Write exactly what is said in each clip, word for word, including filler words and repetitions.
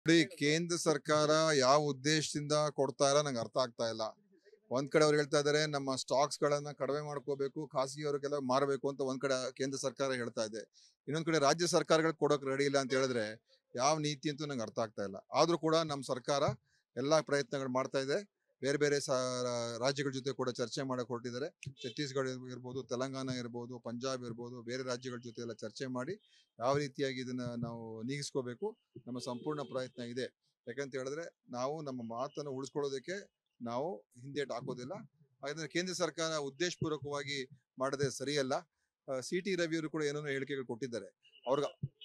ನೋಡಿ, ಕೇಂದ್ರ ಸರ್ಕಾರ ಯಾವ ಉದ್ದೇಶದಿಂದ ಕೊಡ್ತಾ ಇಲ್ಲ ನಂಗೆ ಅರ್ಥ ಆಗ್ತಾ ಇಲ್ಲ. ಒಂದ್ ಕಡೆ ಅವ್ರು ಹೇಳ್ತಾ ಇದಾರೆ ನಮ್ಮ ಸ್ಟಾಕ್ಸ್ ಗಳನ್ನ ಕಡಿಮೆ ಮಾಡ್ಕೋಬೇಕು, ಖಾಸಗಿಯವರಿಗೆಲ್ಲ ಮಾರಬೇಕು ಅಂತ ಒಂದ್ ಕಡೆ ಕೇಂದ್ರ ಸರ್ಕಾರ ಹೇಳ್ತಾ ಇದೆ. ಇನ್ನೊಂದ್ ಕಡೆ ರಾಜ್ಯ ಸರ್ಕಾರಗಳು ಕೊಡೋಕೆ ರೆಡಿ ಇಲ್ಲ ಅಂತ ಹೇಳಿದ್ರೆ ಯಾವ ನೀತಿ ಅಂತೂ ನಂಗೆ ಅರ್ಥ ಆಗ್ತಾ ಇಲ್ಲ. ಆದ್ರೂ ಕೂಡ ನಮ್ಮ ಸರ್ಕಾರ ಎಲ್ಲಾ ಪ್ರಯತ್ನಗಳು ಮಾಡ್ತಾ ಇದೆ. ಬೇರೆ ಬೇರೆ ರಾಜ್ಯಗಳ ಜೊತೆ ಕೂಡ ಚರ್ಚೆ ಮಾಡಕ್ ಹೊರಟಿದ್ದಾರೆ. ಛತ್ತೀಸ್ಗಢ ಇರ್ಬೋದು, ತೆಲಂಗಾಣ ಇರ್ಬೋದು, ಪಂಜಾಬ್ ಇರ್ಬೋದು, ಬೇರೆ ರಾಜ್ಯಗಳ ಜೊತೆ ಎಲ್ಲ ಚರ್ಚೆ ಮಾಡಿ ಯಾವ ರೀತಿಯಾಗಿ ಇದನ್ನ ನಾವು ನೀಗಿಸ್ಕೋಬೇಕು ನಮ್ಮ ಸಂಪೂರ್ಣ ಪ್ರಯತ್ನ ಇದೆ. ಯಾಕಂತ ಹೇಳಿದ್ರೆ ನಾವು ನಮ್ಮ ಮಾತನ್ನು ಉಳಿಸ್ಕೊಳ್ಳೋದಕ್ಕೆ ನಾವು ಹಿಂದೇಟು ಹಾಕೋದಿಲ್ಲ. ಹಾಗಾದ್ರೆ ಕೇಂದ್ರ ಸರ್ಕಾರ ಉದ್ದೇಶಪೂರ್ವಕವಾಗಿ ಮಾಡದೆ ಸರಿಯಲ್ಲ. ಸಿ ಟಿ ರವಿ ಅವರು ಕೂಡ ಏನೇನೋ ಹೇಳಿಕೆಗಳು ಕೊಟ್ಟಿದ್ದಾರೆ. ಅವ್ರಿಗೆ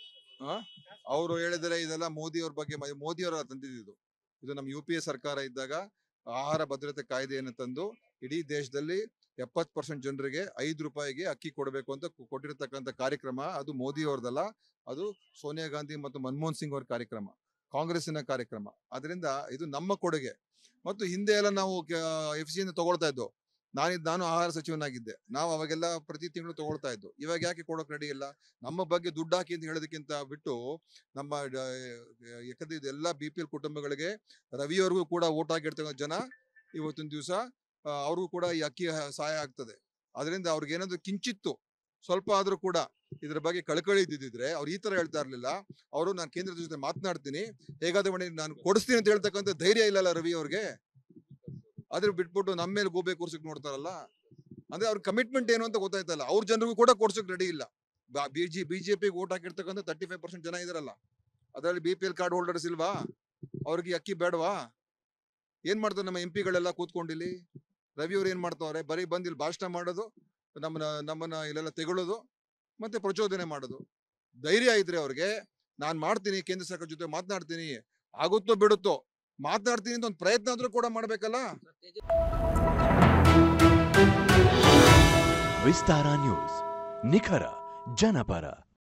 ಅವರು ಹೇಳಿದರೆ ಇದೆಲ್ಲ ಮೋದಿ ಅವ್ರ ಬಗ್ಗೆ, ಮೋದಿ ಅವರ ತಂದಿದ್ದು ಇದು ನಮ್ಮ ಯು ಪಿ ಎ ಸರ್ಕಾರ ಇದ್ದಾಗ ಆಹಾರ ಭದ್ರತೆ ಕಾಯ್ದೆಯನ್ನು ತಂದು ಇಡೀ ದೇಶದಲ್ಲಿ ಎಪ್ಪತ್ತು ಪರ್ಸೆಂಟ್ ಜನರಿಗೆ ಐದು ರೂಪಾಯಿಗೆ ಅಕ್ಕಿ ಕೊಡಬೇಕು ಅಂತ ಕೊಟ್ಟಿರತಕ್ಕಂಥ ಕಾರ್ಯಕ್ರಮ ಅದು ಮೋದಿ ಅವ್ರದಲ್ಲ, ಅದು ಸೋನಿಯಾ ಗಾಂಧಿ ಮತ್ತು ಮನಮೋಹನ್ ಸಿಂಗ್ ಅವ್ರ ಕಾರ್ಯಕ್ರಮ, ಕಾಂಗ್ರೆಸ್ಸಿನ ಕಾರ್ಯಕ್ರಮ. ಅದರಿಂದ ಇದು ನಮ್ಮ ಕೊಡುಗೆ. ಮತ್ತು ಹಿಂದೆ ಎಲ್ಲ ನಾವು ಎಫ್ ಸಿ ತಗೊಳ್ತಾ ಇದ್ದೋ, ನಾನಿದ್ ನಾನು ಆಹಾರ ಸಚಿವನಾಗಿದ್ದೆ, ನಾವು ಅವಾಗೆಲ್ಲ ಪ್ರತಿ ತಿಂಗಳು ತಗೊಳ್ತಾ ಇದ್ದು. ಇವಾಗ ಯಾಕೆ ಕೊಡೋಕೆ ರೆಡಿ ಇಲ್ಲ? ನಮ್ಮ ಬಗ್ಗೆ ದುಡ್ಡು ಹಾಕಿ ಅಂತ ಹೇಳೋದಕ್ಕಿಂತ ಬಿಟ್ಟು ನಮ್ಮ ಯಾಕಂದ್ರೆ ಇದೆಲ್ಲ ಬಿ ಪಿ ಎಲ್ ಕುಟುಂಬಗಳಿಗೆ ರವಿಯವ್ರಿಗೂ ಕೂಡ ಓಟ್ ಹಾಕಿರ್ತಕ್ಕಂಥ ಜನ ಇವತ್ತಿನ ದಿವಸ ಅವ್ರಿಗೂ ಕೂಡ ಈ ಅಕ್ಕಿ ಸಹಾಯ ಆಗ್ತದೆ. ಅದರಿಂದ ಅವ್ರಿಗೆ ಏನಾದ್ರು ಕಿಂಚಿತ್ತು ಸ್ವಲ್ಪ ಆದ್ರೂ ಕೂಡ ಇದ್ರ ಬಗ್ಗೆ ಕಳಕಳಿ ಇದ್ದಿದ್ರೆ ಅವ್ರು ಈ ತರ ಹೇಳ್ತಾ ಇರ್ಲಿಲ್ಲ. ಅವರು ನಾನು ಕೇಂದ್ರದ ಜೊತೆ ಮಾತನಾಡ್ತೀನಿ, ಹೇಗಾದ್ರೂ ಮಾಡಿ ನಾನು ಕೊಡಿಸ್ತೀನಿ ಅಂತ ಹೇಳ್ತಕ್ಕಂಥ ಧೈರ್ಯ ಇಲ್ಲಲ್ಲ ರವಿ ಅವ್ರಿಗೆ. ಅದ್ರ ಬಿಟ್ಬಿಟ್ಟು ನಮ್ಮ ಮೇಲೆ ಗೋಬೆ ಕೂರ್ಸಕ್ ನೋಡ್ತಾರಲ್ಲ, ಅಂದ್ರೆ ಅವ್ರ ಕಮಿಟ್ಮೆಂಟ್ ಏನು ಅಂತ ಗೊತ್ತಾಯ್ತಲ್ಲ. ಅವ್ರ ಜನರಿಗೂ ಕೂಡ ಕೊಡ್ಸಕ್ ರೆಡಿ ಇಲ್ಲ. ಬಿಜಿ ಬಿಜೆಪಿಗೆ ಓಟ್ ಹಾಕಿರ್ತಕ್ಕಂಥ ತರ್ಟಿ ಫೈವ್ ಪರ್ಸೆಂಟ್ ಜನ ಇದಾರಲ್ಲ, ಅದರಲ್ಲಿ B P L card holders ಇಲ್ವಾ? ಅವ್ರಿಗೆ ಅಕ್ಕಿ ಬೇಡವಾ? ಏನ್ ಮಾಡ್ತಾರೆ ನಮ್ಮ ಎಂ ಪಿಗಳೆಲ್ಲ ಕೂತ್ಕೊಂಡಿಲ್ಲಿ? ರವಿ ಅವ್ರು ಏನ್ ಮಾಡ್ತಾವ್ರೆ? ಬರೀ ಬಂದು ಇಲ್ಲಿ ಭಾಷಣ ಮಾಡೋದು, ನಮ್ಮನ್ನ ನಮ್ಮನ್ನ ಇಲ್ಲೆಲ್ಲ ತೆಗೊಳ್ಳೋದು, ಮತ್ತೆ ಪ್ರಚೋದನೆ ಮಾಡೋದು. ಧೈರ್ಯ ಇದ್ರೆ ಅವ್ರಿಗೆ ನಾನ್ ಮಾಡ್ತೀನಿ, ಕೇಂದ್ರ ಸರ್ಕಾರ ಜೊತೆ ಮಾತನಾಡ್ತೀನಿ, ಆಗುತ್ತೋ ಬಿಡುತ್ತೋ ಮಾತನಾಡ್ತೀನಿ ಅಂತ ಒಂದು ಪ್ರಯತ್ನ ಆದ್ರೂ ಕೂಡ ಮಾಡ್ಬೇಕಲ್ಲ. ವಿಸ್ತಾರ ನ್ಯೂಸ್, ನಿಖರ ಜನಪರ.